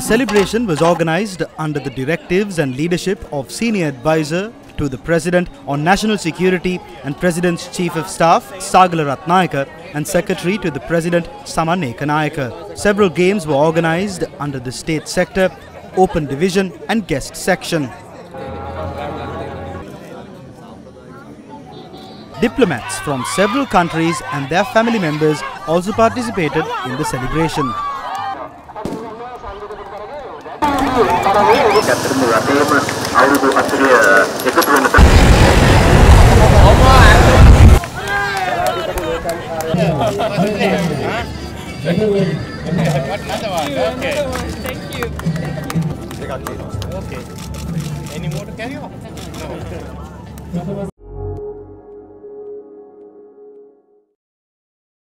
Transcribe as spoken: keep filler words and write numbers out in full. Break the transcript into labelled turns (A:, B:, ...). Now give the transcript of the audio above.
A: The celebration was organized under the directives and leadership of Senior Advisor to the President on National Security and President's Chief of Staff Sagala Ratnayaka and Secretary to the President Saman Ekanayaka. Several games were organized under the State Sector, Open Division and Guest Section. Diplomats from several countries and their family members also participated in the celebration.
B: Thank you. Okay. Any more to carry on? No.